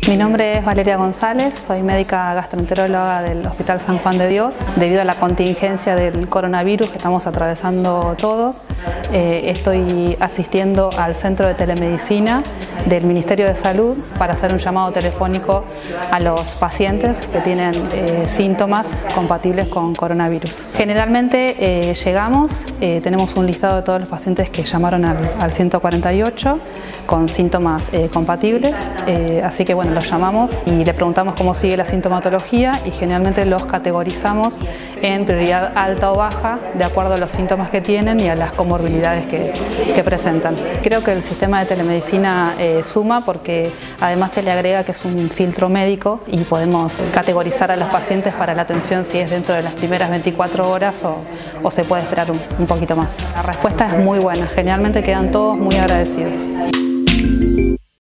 Mi nombre es Valeria González, soy médica gastroenteróloga del Hospital San Juan de Dios. Debido a la contingencia del coronavirus que estamos atravesando todos, estoy asistiendo al Centro de Telemedicina del Ministerio de Salud para hacer un llamado telefónico a los pacientes que tienen síntomas compatibles con coronavirus. Generalmente llegamos, tenemos un listado de todos los pacientes que llamaron al 148 con síntomas compatibles, así que bueno, los llamamos y le preguntamos cómo sigue la sintomatología y generalmente los categorizamos en prioridad alta o baja de acuerdo a los síntomas que tienen y a las comorbilidades que presentan. Creo que el sistema de telemedicina suma porque además se le agrega que es un filtro médico y podemos categorizar a los pacientes para la atención si es dentro de las primeras 24 horas o se puede esperar un poquito más. La respuesta es muy buena, generalmente quedan todos muy agradecidos.